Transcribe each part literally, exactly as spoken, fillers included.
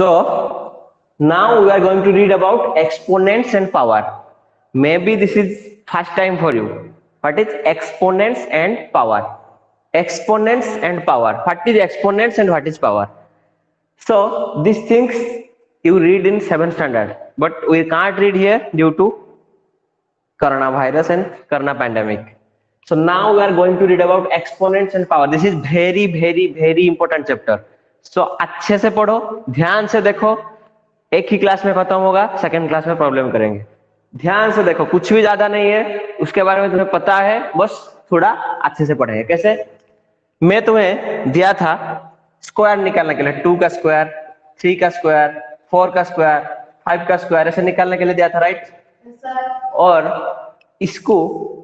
So now we are going to read about exponents and power. Maybe this is first time for you. What is exponents and power? Exponents and power. What is exponents and what is power? So these things you read in seventh standard, but we can't read here due to coronavirus and corona pandemic. So now we are going to read about exponents and power. This is very very very important chapter. So अच्छे से पढ़ो, ध्यान से देखो, एक ही class में खत्म होगा, सेकंड क्लास में प्रॉब्लम करेंगे. ध्यान से देखो, कुछ भी ज्यादा नहीं है, उसके बारे में तुम्हें पता है, बस थोड़ा अच्छे से पढ़ेंगे. कैसे? मैं तुम्हें दिया था स्क्वायर निकालने के लिए, टू का स्क्वायर, थ्री का स्क्वायर, फोर का स्क्वायर, फाइव का स्क्वायर, ऐसे निकालने के लिए दिया था, राइट? और इसको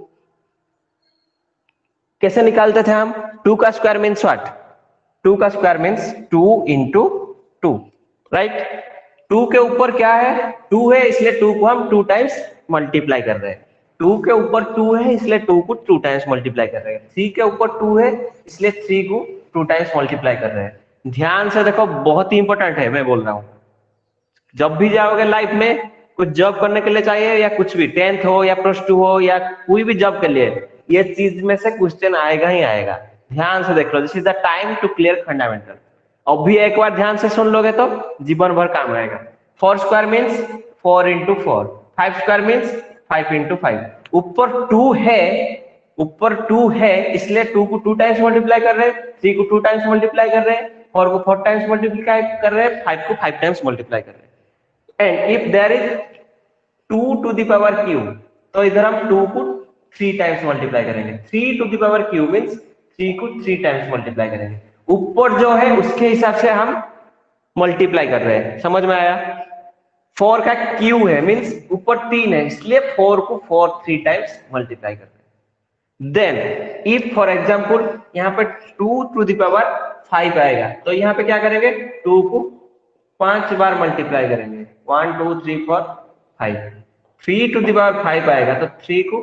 कैसे निकालते थे हम? टू का स्क्वायर मीन्स व्हाट? टू का square means two into two, right? Two के ऊपर क्या है? टू है, इसलिए टू को हम टू टाइम्स मल्टीप्लाई कर रहे हैं. टू के ऊपर टू है, इसलिए टू को टू टाइम्स मल्टीप्लाई कर रहे हैं. थ्री के ऊपर टू है, इसलिए थ्री को टू टाइम्स मल्टीप्लाई कर रहे हैं. ध्यान से देखो, बहुत ही इंपॉर्टेंट है, मैं बोल रहा हूं. जब भी जाओगे लाइफ में, कुछ जॉब करने के लिए चाहिए या कुछ भी, टेंथ हो या प्लस टू हो या कोई भी जॉब के लिए, ये चीज में से क्वेश्चन आएगा ही आएगा. ध्यान से देख लो. This is the time to clear fundamental. अभी एक बार ध्यान से सुन लोगे तो जीवन भर काम आएगा. Four square means four into four, five square means five into five. ऊपर टू है, ऊपर टू है, इसलिए टू को टू टाइम्स मल्टीप्लाई कर रहे हैं, थ्री को टू टाइम्स मल्टीप्लाई कर रहे हैं, फोर को फोर टाइम्स मल्टीप्लाई कर रहे हैं, फाइव को फाइव टाइम्स मल्टीप्लाई कर रहे हैं. And if there is two to the power q, तो इधर हम टू को थ्री टाइम्स मल्टीप्लाई करेंगे. Three to the power q means three को थ्री टाइम्स मल्टीप्लाई करेंगे. ऊपर जो है उसके हिसाब से हम मल्टीप्लाई कर रहे हैं. समझ में आया? फोर का क्यू है मीन्स ऊपर तीन है, इसलिए फोर को फोर थ्री टाइम्स मल्टीप्लाई कर रहे हैं. देन इफ फॉर एग्जांपल यहाँ पे two to the power five आएगा, तो यहाँ पे क्या करेंगे? टू को पांच बार मल्टीप्लाई करेंगे. One two three four five. Three to the power five आएगा, तो थ्री को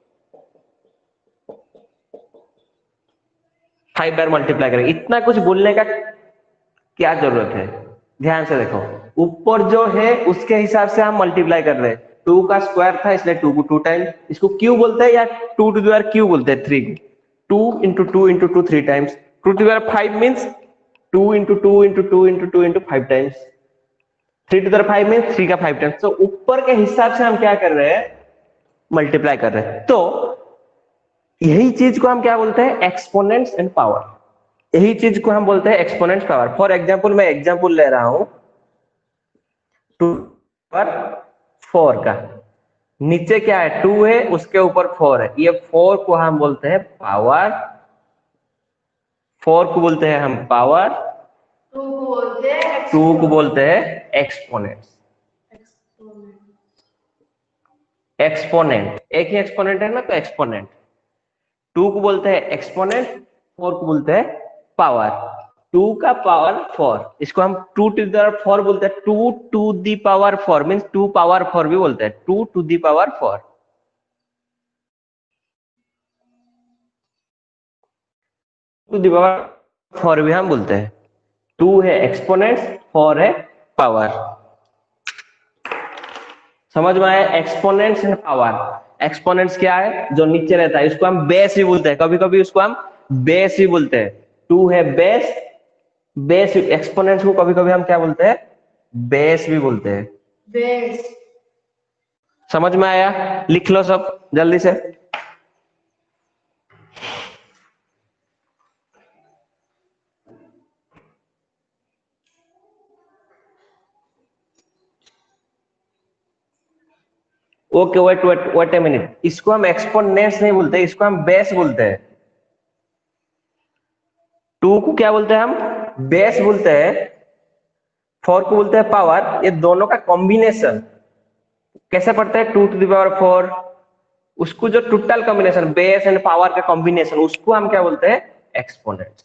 फाइव बार मल्टीप्लाई करेंगे. इतना कुछ बोलने का क्या जरूरत है? ध्यान से देखो, ऊपर जो है उसके हिसाब से हम मल्टीप्लाई कर रहे हैं. टू का स्क्वायर था, इसलिए टू को टू टाइम, इसको क्यू बोलते हैं या two to the power cube बोलते हैं. Three two into two into two three times. Two to the power five means two into two into two into two into five times. Three to the power five means three का five times. तो ऊपर के हिसाब से हम क्या कर रहे हैं? मल्टीप्लाई कर रहे हैं. तो यही चीज को हम क्या बोलते हैं? Exponents and power. यही चीज को हम बोलते हैं एक्सपोनेंट्स पावर. फॉर एग्जांपल, मैं एग्जांपल ले रहा हूं टू पर फोर का. नीचे क्या है? टू है, उसके ऊपर फोर है. ये फोर को हम बोलते हैं पावर. फोर को बोलते हैं हम पावर, टू को बोलते हैं एक्सपोनेंट्स. एक्सपोनेंट एक ही एक्सपोनेंट है ना, तो एक्सपोनेंट. टू को बोलते हैं एक्सपोनेंट, फोर को बोलते हैं पावर. टू का पावर फोर, इसको हम two to the power four बोलते हैं. Two to the power four means two power four भी बोलते हैं. Two to the power four. To the power four भी हम बोलते हैं. टू है एक्सपोनेंट्स, फोर है पावर. समझ में आया? Exponents and power. एक्सपोनेंट्स क्या है? जो नीचे रहता है, इसको हम बेस भी बोलते हैं. कभी कभी उसको हम बेस भी बोलते हैं. टू है बेस, बेस. एक्सपोनेंट्स को कभी कभी हम क्या बोलते हैं? बेस भी बोलते हैं. बेस. समझ में आया? लिख लो सब जल्दी से. Okay, wait wait wait a minute. इसको हम एक्सपोनेंट्स नहीं बोलते, इसको हम बेस बोलते हैं. टू को क्या बोलते हैं हम? बेस बोलते हैं. फोर को बोलते हैं पावर. ये दोनों का कॉम्बिनेशन कैसे पढ़ते हैं? Two to the power four. उसको जो total combination base and power का कॉम्बिनेशन, उसको हम क्या बोलते हैं? एक्सपोनेंट्स.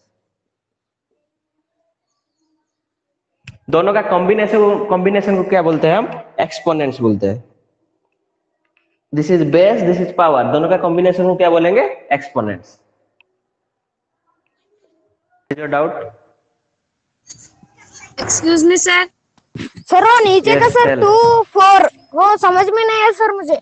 दोनों का कॉम्बिनेशन कॉम्बिनेशन को क्या बोलते हैं हम? एक्सपोनेंट्स बोलते हैं. This is base, this is power. दोनों का कॉम्बिनेशन को क्या बोलेंगे? Exponents. Is your doubt? Excuse me, sir. Sir वो नीचे Yes, का सर tell. टू फोर वो समझ में नहीं है सर मुझे।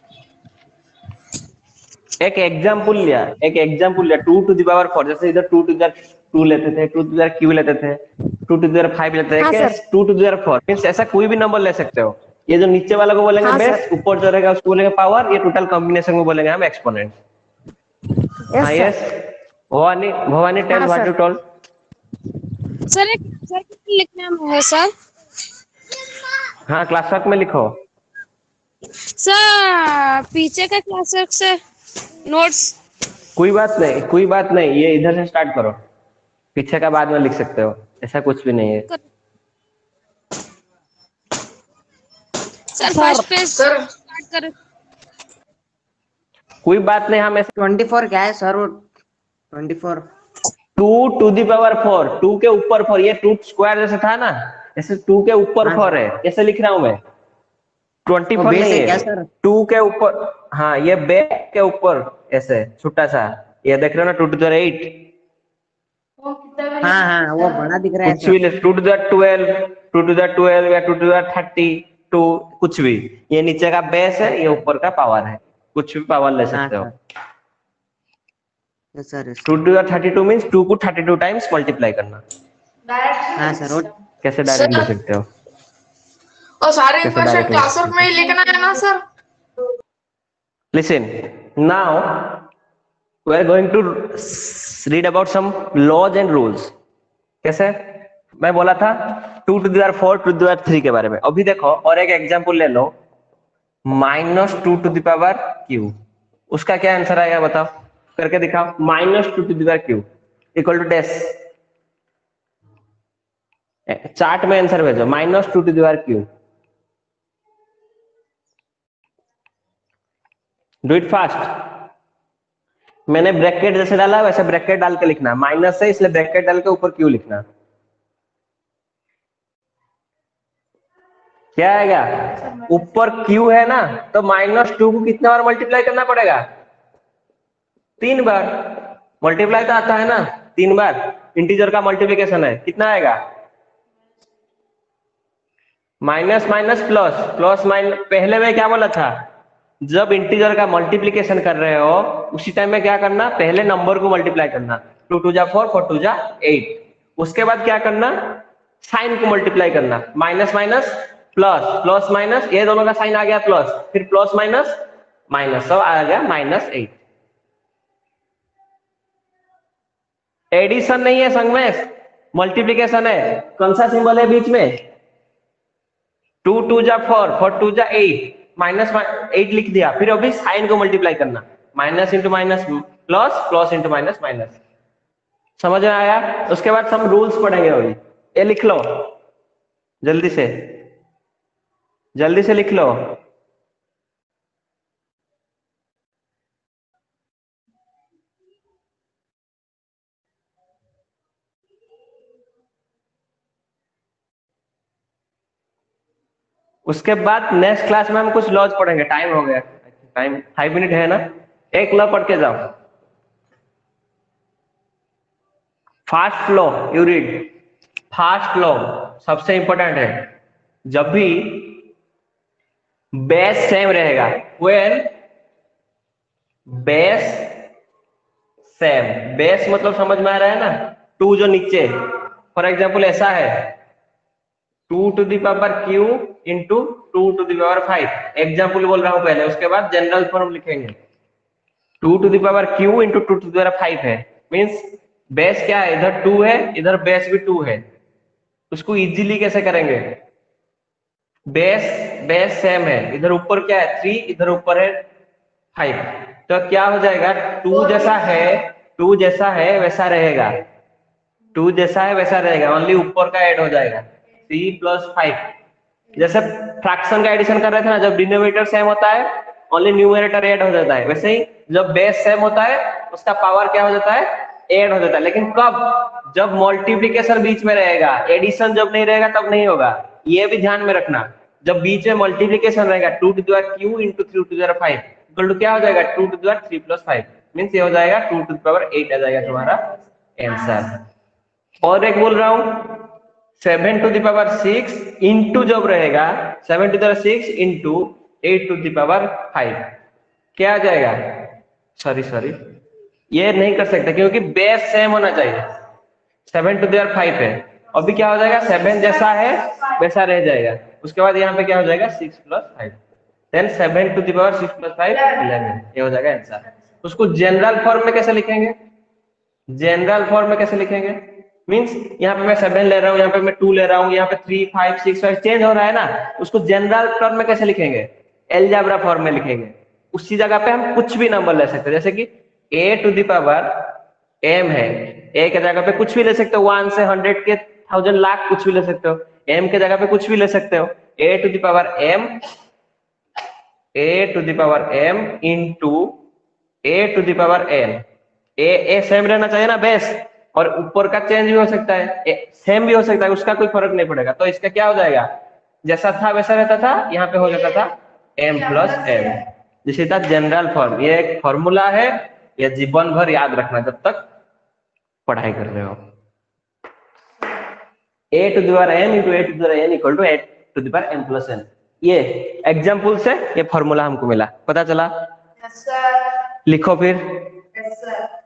एक एग्जाम्पल लिया एक एग्जाम्पल लिया two to the power four, जैसे इधर टू टू दी टू लेते थे, टू टू दी क्यू लेते थे, टू टू दी फाइव लेते थे, हाँ क्या sir. Two to the four means ऐसा कोई भी नंबर ले सकते हो। ये जो नीचे वाला को बोलेंगे हाँ बेस, सर। ऊपर जो रहेगा उसको बोलेंगे पावर, ये टोटल कॉम्बिनेशन को बोलेंगे हम एक्सपोनेंट। यस हाँ sir. Yes Bhavani Bhavani tell हाँ what you sir. Told. Sir एक सर कितना लिखना है सर? हाँ क्लास वर्क में लिखो। सर पीछे का क्लास वर्क से नोट्स। कोई बात नहीं कोई बात नहीं, ये इधर से स्टार्ट करो, पीछे का बाद में लिख सकते हो, ऐसा कुछ भी नहीं है। सर फर्स्ट पेज स्टार्ट करो। कोई बात नहीं, हम ऐसे ट्वेंटी फोर क्या है सर? वो twenty four two to the power four, two के ऊपर फोर, ये टू स्क्वायर जैसे था ना, ऐसे टू के ऊपर हाँ। फोर है, ऐसे लिख रहा हूं मैं। ट्वेंटी वो फोर बेस नहीं है क्या है, सर? टू के ऊपर। हाँ ये बेस के ऊपर ऐसे छोटा सा, ये देख रहे हो ना, टू टू द एट, हाँ हाँ वो बड़ा दिख रहा है कुछ भी सर। ले, two to the twelve, two to the twelve या two to the thirty two, कुछ भी। ये नीचे का बेस है, ये ऊपर का पावर है, कुछ भी पावर ले हाँ सकते हो। Sir. Yes sir yes two sir. To the thirty two means two को थर्टी टू टाइम्स मल्टीप्लाई करना। हाँ सर। वो कैसे डायरेक्ट ले सकते हो? और सारे कैसे क्वेश्चन डायरेक्ट क्लास वर्क में ही लिखना है ना sir? Listen, now we are going to read about some laws and rules. कैसे? मैं बोला था two to the power four, two to the power three के बारे में। अभी देखो और एक एग्जांपल ले लो, minus two to the power q, उसका क्या आंसर आएगा बताओ, करके दिखाओ। Minus two to the power q equal to dash, chart में आंसर भेजो, minus two to the power q. Do it fast. मैंने ब्रैकेट जैसे डाला वैसे ब्रैकेट डाल के लिखना, माइनस है इसलिए ब्रैकेट डाल के ऊपर क्यू लिखना। क्या आएगा? ऊपर क्यू है ना, तो माइनस टू को कितने बार मल्टीप्लाई करना पड़ेगा? तीन बार। मल्टीप्लाई तो आता है ना तीन बार, इंटीजर का मल्टीप्लिकेशन है, कितना आएगा? Minus minus plus, plus minus. पहले में क्या बोला था, जब इंटीजर का मल्टीप्लिकेशन कर रहे हो उसी टाइम में क्या करना, पहले नंबर को मल्टीप्लाई करना, टू टू जा फोर, फोर टू जा एट। उसके बाद क्या करना, साइन को मल्टीप्लाई करना, minus minus plus, plus minus, ये दोनों का साइन आ गया प्लस, फिर प्लस माइनस माइनस, सब आ गया माइनस एट। एडिशन नहीं है संगमेश, मल्टीप्लिकेशन है। कौन सा सिंबल है बीच में? टू टू जा फोर, फोर टू जा एट, माइनस एट लिख दिया, फिर अभी साइन को मल्टीप्लाई करना, minus into minus plus, plus into minus minus. समझ में आया? उसके बाद हम रूल्स पढ़ेंगे अभी, ये लिख लो जल्दी से, जल्दी से लिख लो। उसके बाद नेक्स्ट क्लास में हम कुछ लॉज पढ़ेंगे। टाइम हो गया, टाइम फाइव मिनट है ना, एक लॉ पढ़ के जाओ। Fast law you read, fast law सबसे इंपॉर्टेंट है। जब भी बेस सेम रहेगा, व्हेन बेस सेम, बेस मतलब समझ में आ रहा है ना, टू जो नीचे, फॉर एग्जाम्पल ऐसा है two to the power q into two to the power five, example बोल रहा हूं पहले, उसके बाद जनरल फॉर्म लिखेंगे। Two to the power q into two to the power five है, मीन्स बेस क्या है, इधर टू है, इधर बेस भी टू है। उसको इजीली कैसे करेंगे, बेस बेस सेम है, इधर ऊपर क्या है थ्री, इधर ऊपर है फाइव, तो क्या हो जाएगा, टू जैसा है, टू जैसा है वैसा रहेगा, टू जैसा है वैसा रहेगा, ओनली ऊपर का ऐड हो जाएगा, थ्री प्लस फाइव। जैसे फ्रैक्शन का एडिशन कर रहे थे ना, जब डिनोमिनेटर सेम होता है ओनली न्यूमरेटर ऐड हो जाता है, वैसे ही जब बेस सेम होता है उसका पावर क्या हो जाता है, ऐड हो जाता है। लेकिन कब, जब मल्टीप्लिकेशन बीच में रहेगा, एडिशन जब नहीं रहेगा तब नहीं होगा, ये भी ध्यान में रखना। जब बीच में मल्टीप्लिकेशन रहेगा, two to the power q into three to the power five equal to क्या हो जाएगा, two to the power three plus five, means ये हो जाएगा two to the power eight आ जाएगा तुम्हारा आंसर। और एक बोल रहा हूं, seven to the power six into जब रहेगा seven to the power six into eight to the power five, क्या आ जाएगा? सॉरी सॉरी ये नहीं कर सकते क्योंकि बेस सेम होना चाहिए। Seven to the power five है, अभी क्या हो जाएगा? सेवन जैसा है वैसा रह जाएगा। उसके बाद यहाँ पे क्या हो जाएगा? Six plus five, then seven to the power six plus five eleven, ये हो जाएगा आंसर। उसको जनरल फॉर्म में कैसे लिखेंगे? जनरल फॉर्म में कैसे लिखेंगे? मींस यहाँ पे मैं सेवन ले रहा हूँ, यहाँ पे मैं टू ले रहा हूँ, यहाँ पे three five six five change हो रहा है ना, उसको जनरल फॉर्म में कैसे लिखेंगे? एलजेब्रा फॉर्म में लिखेंगे। उसी जगह पे हम कुछ भी नंबर ले सकते हैं, जैसे कि a to the power m है, ए के जगह पे कुछ भी ले सकते हो, वन से हंड्रेड के थाउजेंड लाख कुछ भी ले सकते हो, एम के जगह पे कुछ भी ले सकते हो। A to the power m, a to the power m into a to the power n, a a same रहना चाहिए ना बेस, और ऊपर का चेंज भी हो सकता है, ए, सेम भी हो सकता है, उसका कोई फर्क नहीं पड़ेगा। तो इसका क्या हो जाएगा? जैसा था वैसा रहता था, यहाँ पे हो जाता था एम प्लस एम, जिसे था जनरल फॉर्म। ये एक फॉर्मूला है, ये जीवन भर याद रखना जब तक पढ़ाई कर रहे हो। A to the power m into a to the power n equal to a to the power m plus n. ये एग्जाम्पल से ये फॉर्मूला हमको मिला, पता चला? Yes, sir. लिखो फिर। Yes, sir.